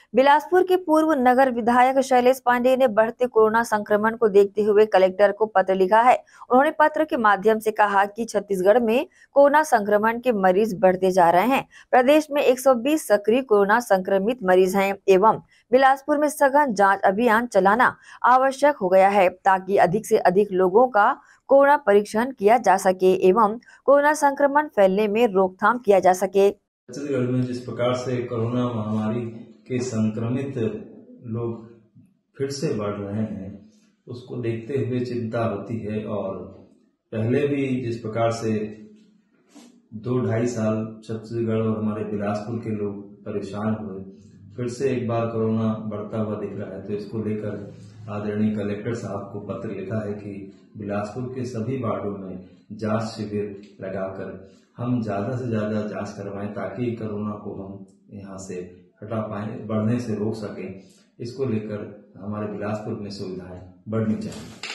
बिलासपुर के पूर्व नगर विधायक शैलेश पांडेय ने बढ़ते कोरोना संक्रमण को देखते हुए कलेक्टर को पत्र लिखा है। उन्होंने पत्र के माध्यम से कहा कि छत्तीसगढ़ में कोरोना संक्रमण के मरीज बढ़ते जा रहे हैं। प्रदेश में 120 सक्रिय कोरोना संक्रमित मरीज हैं एवं बिलासपुर में सघन जांच अभियान चलाना आवश्यक हो गया है ताकि अधिक से अधिक लोगों का कोरोना परीक्षण किया जा सके एवं कोरोना संक्रमण फैलने में रोकथाम किया जा सके। छत्तीसगढ़ में जिस प्रकार से कोरोना महामारी के संक्रमित लोग फिर से बढ़ रहे हैं, उसको देखते हुए चिंता होती है। और पहले भी जिस प्रकार से 2-2.5 साल छत्तीसगढ़ और हमारे बिलासपुर के लोग परेशान हुए, फिर से एक बार कोरोना बढ़ता हुआ दिख रहा है। तो इसको लेकर आदरणीय कलेक्टर साहब को पत्र लिखा है कि बिलासपुर के सभी वार्डों में जांच शिविर लगाकर हम ज्यादा से ज्यादा जांच करवाएं ताकि कोरोना को हम यहाँ से हटा पाएं, बढ़ने से रोक सकें। इसको लेकर हमारे बिलासपुर में सुविधाएं बढ़नी चाहिए।